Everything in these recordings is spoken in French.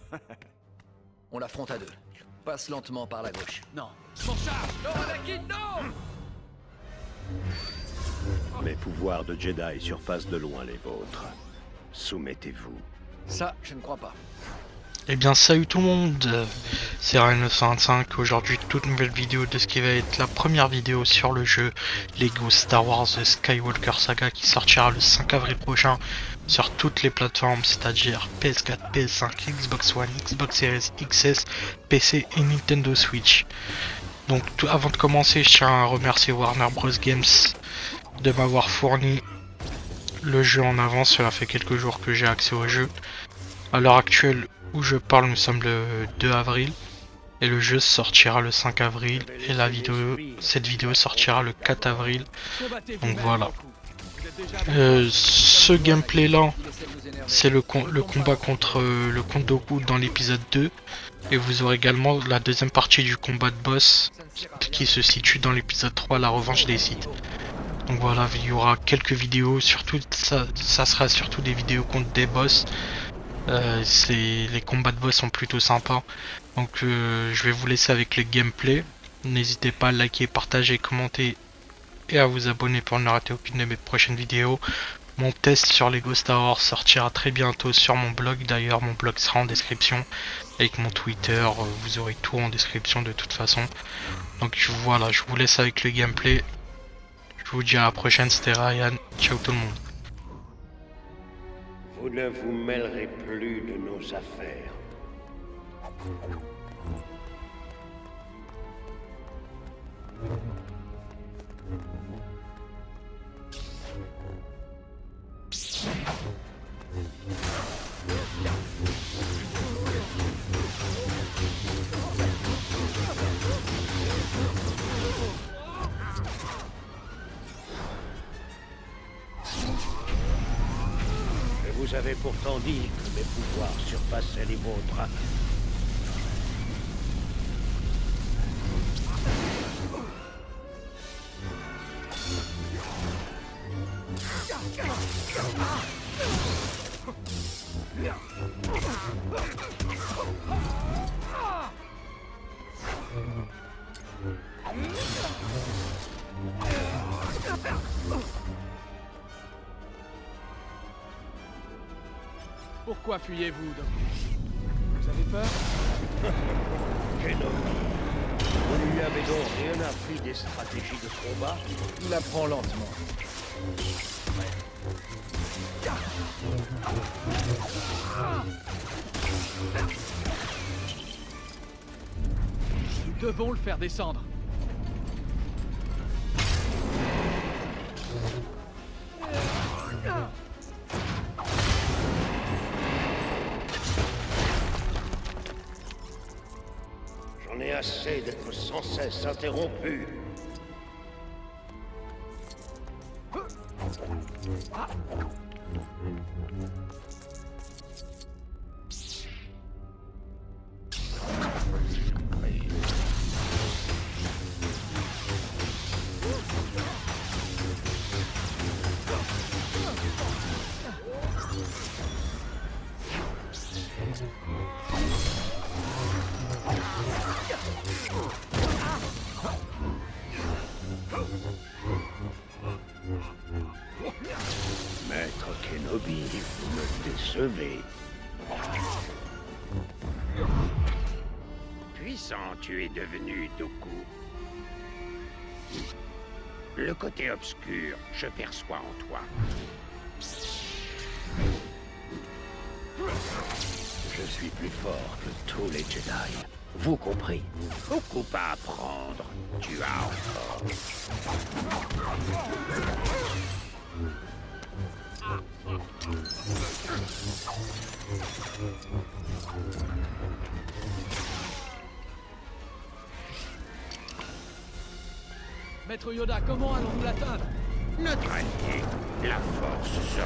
On l'affronte à deux. Passe lentement par la gauche. Non. Mon charge. Non, Anakin, non. Mes pouvoirs de Jedi surpassent de loin les vôtres. Soumettez-vous. Ça, je ne crois pas. Eh bien salut tout le monde, c'est Ryan925, aujourd'hui toute nouvelle vidéo de ce qui va être la première vidéo sur le jeu Lego Star Wars The Skywalker Saga qui sortira le 5 avril prochain sur toutes les plateformes, c'est-à-dire PS4, PS5, Xbox One, Xbox Series XS, PC et Nintendo Switch. Donc avant de commencer, je tiens à remercier Warner Bros Games de m'avoir fourni le jeu en avance, cela fait quelques jours que j'ai accès au jeu. À l'heure actuelle où je parle, nous sommes le 2 avril et le jeu sortira le 5 avril et cette vidéo sortira le 4 avril. Donc voilà. Ce gameplay là, c'est le combat contre le Comte Dooku dans l'épisode 2 et vous aurez également la deuxième partie du combat de boss qui se situe dans l'épisode 3, la revanche des Sith. Donc voilà, il y aura quelques vidéos, surtout ça sera surtout des vidéos contre des boss. Les combats de boss sont plutôt sympas. Donc je vais vous laisser avec le gameplay. N'hésitez pas à liker, partager, commenter et à vous abonner pour ne rater aucune de mes prochaines vidéos. Mon test sur Lego Star Wars sortira très bientôt sur mon blog. D'ailleurs mon blog sera en description avec mon Twitter. Vous aurez tout en description de toute façon. Donc voilà, je vous laisse avec le gameplay. Je vous dis à la prochaine, c'était Ryan. Ciao tout le monde. Vous ne vous mêlerez plus de nos affaires. Je vous avais pourtant dit que mes pouvoirs surpassaient les vôtres. Pourquoi fuyez-vous, Doc? Vous avez peur? Kenobi, vous ne lui avez donc rien appris des stratégies de combat? Il apprend lentement. Nous devons le faire descendre. J'en ai assez d'être sans cesse interrompu. Maître Kenobi, vous me décevez. Puissant tu es devenu, Dooku. Le côté obscur, je perçois en toi. Je suis plus fort que tous les Jedi. Vous compris. Beaucoup à apprendre. Tu as encore. Maître Yoda, comment allons-nous l'atteindre? Notre allié, la force sera.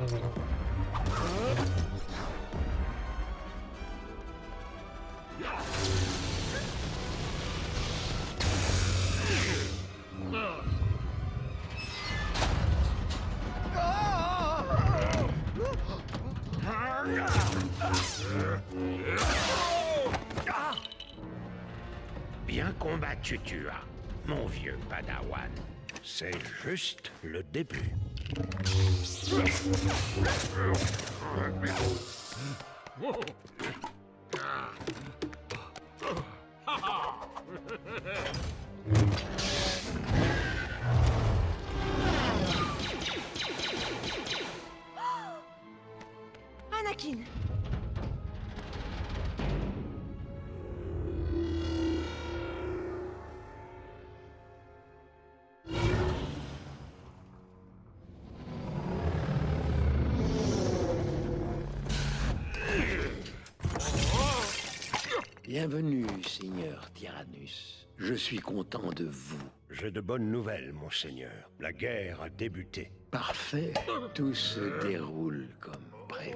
Bien combattu tu as, mon vieux Padawan. C'est juste le début. Anakin. Bienvenue, Seigneur Tyrannus. Je suis content de vous. J'ai de bonnes nouvelles, mon seigneur. La guerre a débuté. Parfait. Tout se déroule comme prévu.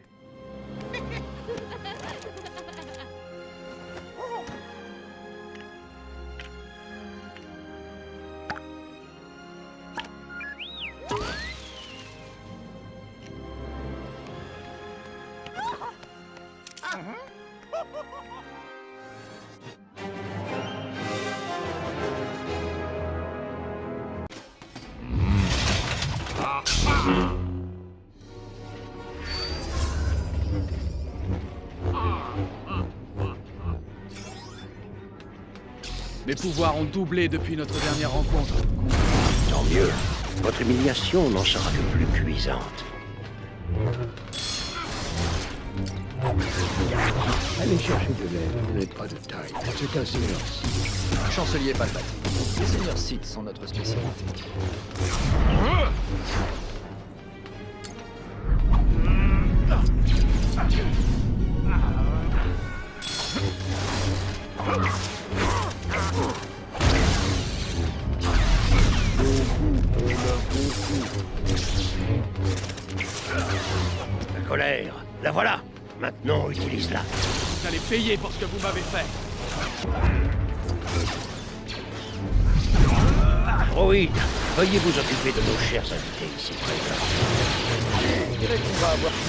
Mes pouvoirs ont doublé depuis notre dernière rencontre. Tant mieux. Votre humiliation n'en sera que plus cuisante. Allez chercher de l'aide. Vous n'êtes pas de taille. C'est un seigneur Sith. Chancelier Palpatine. Les seigneurs Sith sont notre spécialité. La colère, la voilà. Maintenant, utilise-la. Vous allez payer pour ce que vous m'avez fait. Droïde, veuillez vous occuper de nos chers invités ici présents. Je dirais qu'on va avoir...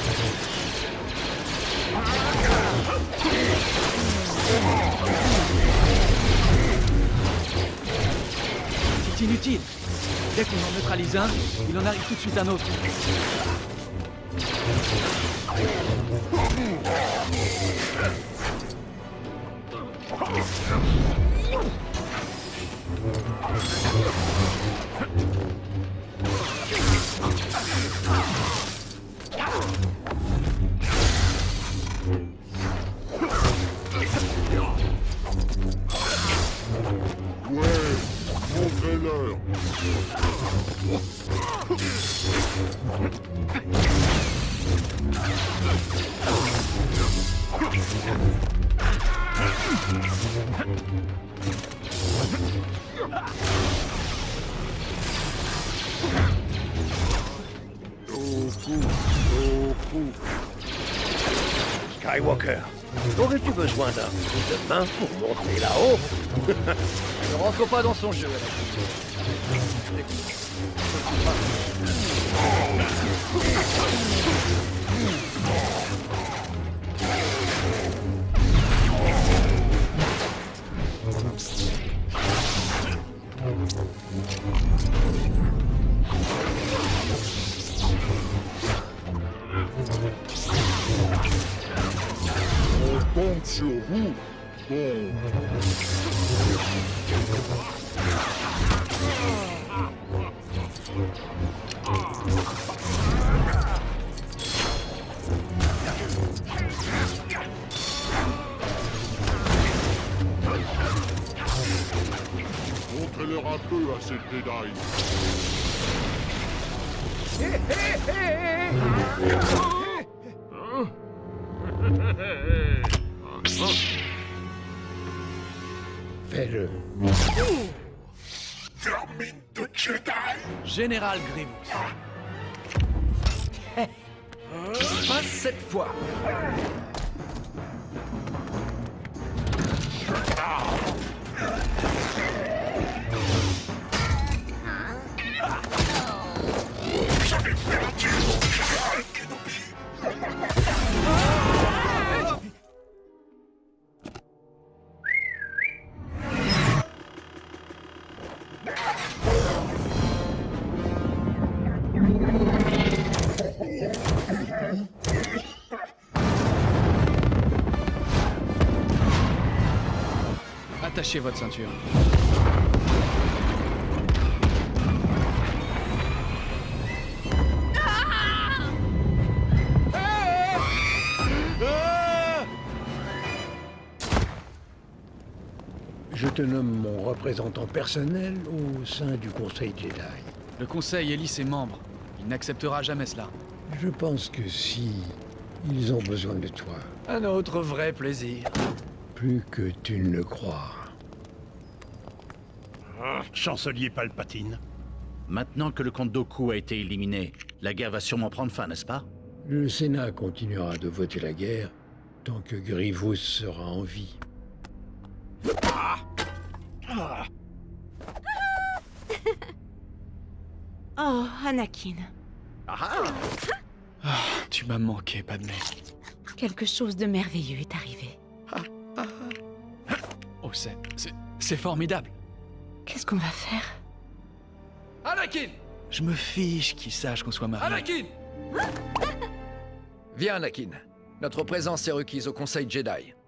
C'est inutile. Dès qu'on en neutralise un, il en arrive tout de suite un autre. Montrez-leur. Skywalker, aurais-tu besoin d'un coup de main pour monter là-haut? Ne rentre pas dans son jeu. On compte sur vous. Bon. Montrez-leur un peu à ces Jedi. Fais-le. Termine de Jedi. Général Grievous. Pas cette fois. Attachez votre ceinture. Je te nomme mon représentant personnel au sein du Conseil Jedi. Le Conseil élit ses membres. Il n'acceptera jamais cela. Je pense que si ils ont besoin de toi, Un autre vrai plaisir. plus que tu ne le crois. Chancelier Palpatine. Maintenant que le comte Dooku a été éliminé, la guerre va sûrement prendre fin, n'est-ce pas? Le Sénat continuera de voter la guerre tant que Grievous sera en vie. Oh, Anakin. Tu m'as manqué, Padmé. Quelque chose de merveilleux est arrivé. Oh, c'est formidable. Qu'est-ce qu'on va faire? Anakin! Je me fiche qu'ils sachent qu'on soit mariés. Anakin! Viens, Anakin. Notre présence est requise au Conseil Jedi.